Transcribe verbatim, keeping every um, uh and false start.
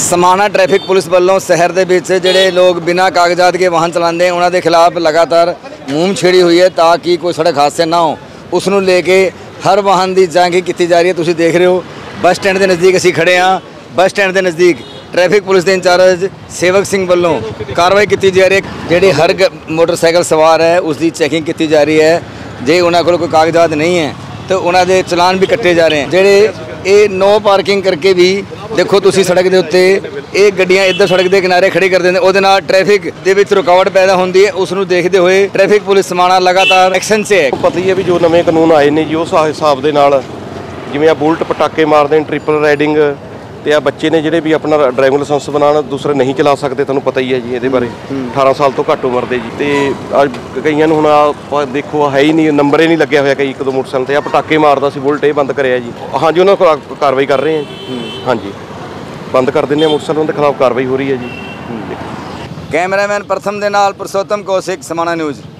समाना traffic police वालों शहर के विच जिहड़े लोग बिना कागजात के वाहन चलाते उन्होंने खिलाफ लगातार मुहिम छेड़ी हुई है ताकि कोई सड़क हादसे ना हो। उसनों लेके हर वाहन की जांच की जा रही है। तुसीं देख रहे हो बस स्टैंड के नज़दीक असीं खड़े हाँ। बस स्टैंड के नज़दीक ट्रैफिक पुलिस के इंचार्ज सेवक सिंह वालों कार्रवाई की जा रही है। जिहड़ी हर मोटरसाइकिल सवार है उसकी चैकिंग की जा रही है। जे उन्होंने कोल कोई कागजात नहीं है तो उन्होंने चलान भी कट्टे जा रहे हैं। जिहड़े ये नो पार्किंग करके भी देखो तुसी सड़क के उत्ते ये गड्डियां इधर सड़क के किनारे खड़ी कर देंगे, उहदे नाल ट्रैफिक दे विच रुकावट पैदा होंदी है। उसनूं देखते हुए ट्रैफिक पुलिस समाना लगातार एक्शन से है। पता ही है भी जो नवे कानून आए ने जी उस हिसाब के नाल जिवें आ बुलट पटाके मारते हैं, ट्रिपल राइडिंग ते आ बच्चे ने जिहड़े भी अपना ड्राइविंग लाइसेंस बनाना दूसरे नहीं चला सकते। तुहानूं पता ही है जी ये बारे अठारह साल तो घੱਟ उम्र दे जी ते अज कईयां नूं हुण आ देखो है ही नहीं नंबर ही नहीं लग्या होया। कई एक दो मोटरसाइकिल ते आ पटाके मारदा सी बुलट ये बंद करिया जी। हाँ जी उन्होंने कार्रवाई कर रहे हैं। हाँ जी बंद कर देंगे मोटरसाइकिलों के खिलाफ कार्रवाई हो रही है जी। कैमरामैन प्रथम दे नाल पुरुषोत्तम कौशिक समाना न्यूज़।